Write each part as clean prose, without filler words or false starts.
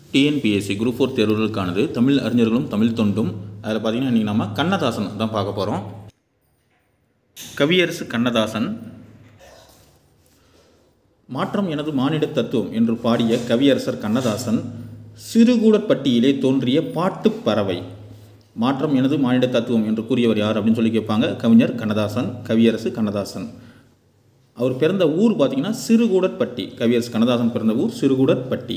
TNPSC group 4 தேர்வுகளுக்கானது Tamil அறிஞர்களும் தமிழ் தொண்டும். அதில் பார்த்திங்கன்னா இன்றைக்கி நம்ம கண்ணதாசன் தான் பார்க்க போகிறோம். கவியரசு கண்ணதாசன் மாற்றம் எனது மானிட தத்துவம் என்று பாடிய கவியரசர் கண்ணதாசன் சிறுகூடற்பட்டியிலே தோன்றிய பாட்டு பறவை. மாற்றம் எனது மானிட தத்துவம் என்று கூறியவர் யார் அப்படின்னு சொல்லி கேட்பாங்க. கவிஞர் கண்ணதாசன், கவியரசு கண்ணதாசன். அவர் பிறந்த ஊர் பார்த்திங்கன்னா சிறுகூடற்பட்டி. கவியரசு கண்ணதாசன் பிறந்த ஊர் சிறுகூடற்பட்டி.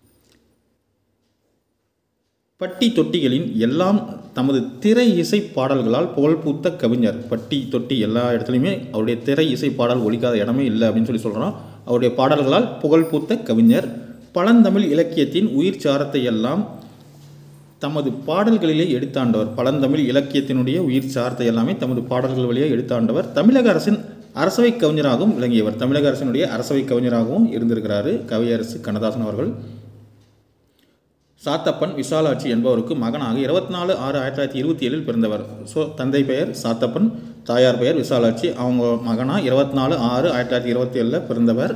பட்டி தொட்டிகளின் எல்லாம் தமது திரை இசை பாடல்களால் புகழ்பூத்த கவிஞர். பட்டி தொட்டி எல்லா இடத்துலையுமே அவருடைய திரை இசை பாடல் ஒலிக்காத இடமே இல்லை அப்படின்னு சொல்லி சொல்கிறோம். அவருடைய பாடல்களால் புகழ்பூத்த கவிஞர். பழந்தமிழ் இலக்கியத்தின் உயிர் சாரத்தை எல்லாம் தமது பாடல்களிலே எடுத்தாண்டவர். பழந்தமிழ் இலக்கியத்தினுடைய உயிர் சாரத்தை எல்லாமே தமது பாடல்கள் வழியாக எடுத்தாண்டவர். தமிழக அரசின் அரசவை கவிஞராகவும் விளங்கியவர். தமிழக அரசினுடைய அரசவை கவிஞராகவும் இருந்திருக்கிறாரு கவியரசு கண்ணதாசன் அவர்கள். சாத்தப்பன் விசாலாட்சி என்பவருக்கு மகனாக 24/6/1927 பிறந்தவர். ஸோ தந்தை பெயர் சாத்தப்பன், தாயார் பெயர் விசாலாட்சி. அவங்க மகனாக 24/6/1927 பிறந்தவர்.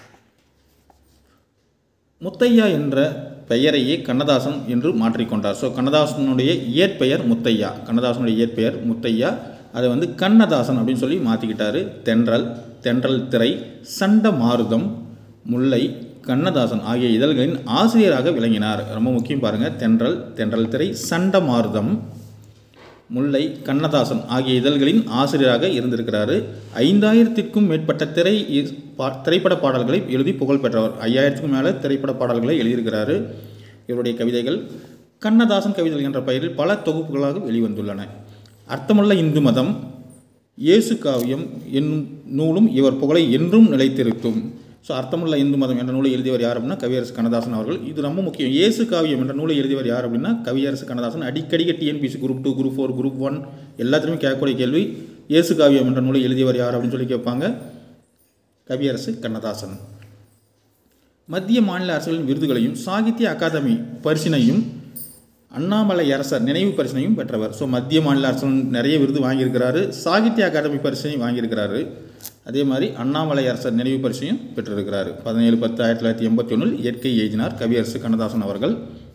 முத்தையா என்ற பெயரையே கண்ணதாசன் என்று மாற்றிக்கொண்டார். ஸோ கண்ணதாசனுடைய இயற்பெயர் முத்தையா. கண்ணதாசனுடைய இயற்பெயர் முத்தையா. அதை கண்ணதாசன் அப்படின்னு சொல்லி மாற்றிக்கிட்டாரு. தென்றல் திரை, சண்ட மாருதம், முல்லை, கண்ணதாசன் ஆகிய இதழ்களின் ஆசிரியராக விளங்கினார். ரொம்ப முக்கியம் பாருங்கள். தென்றல் திரை, சண்ட மாருதம், முல்லை, கண்ணதாசன் ஆகிய இதழ்களின் ஆசிரியராக இருந்திருக்கிறாரு. 5000க்கும் மேற்பட்ட திரைப்பட பாடல்களை எழுதி புகழ் பெற்றவர். 5000க்கும் மேலே திரைப்பட பாடல்களை எழுதியிருக்கிறாரு. இவருடைய கவிதைகள் கண்ணதாசன் கவிதைகள் என்ற பெயரில் பல தொகுப்புகளாக வெளிவந்துள்ளன. அர்த்தமுள்ள இந்து மதம், இயேசு காவியம் என்னும் நூலும் இவர் புகழை என்றும் நிலைத்திருக்கும். ஸோ அர்த்தமுள்ள இந்து மதம் என்ற நூலை எழுதியவர் யார் அப்படின்னா கவியரசு கண்ணதாசன் அவர்கள். இது ரொம்ப முக்கியம். இயேசு காவியம் என்ற நூலை எழுதியவர் யார் அப்படின்னா கவியரசு கண்ணதாசன். அடிக்கடி டிஎன்பிஎஸ்சி குரூப் 2, குரூப் 4, குரூப் 1 எல்லாத்துலேயுமே கேட்கக்கூடிய கேள்வி இயேசு காவியம் என்ற நூலை எழுதியவர் யார் அப்படின்னு சொல்லி கேட்பாங்க. கவியரசு கண்ணதாசன். மத்திய மாநில அரசுகளின் விருதுகளையும் சாகித்ய அகாதமி பரிசினையும் அண்ணாமலை அரசர் நினைவு பரிசினையும் பெற்றவர். ஸோ மத்திய மாநில அரசுகள் நிறைய விருது வாங்கியிருக்கிறாரு. சாகித்ய அகாதமி பரிசினையும் வாங்கியிருக்கிறாரு. அதே மாதிரி அண்ணாமலை அரசர் நினைவு பரிசையும் பெற்றிருக்கிறார். 17/10/1981 இயற்கை எழுதினார் கவியரசு கண்ணதாசன் அவர்கள்.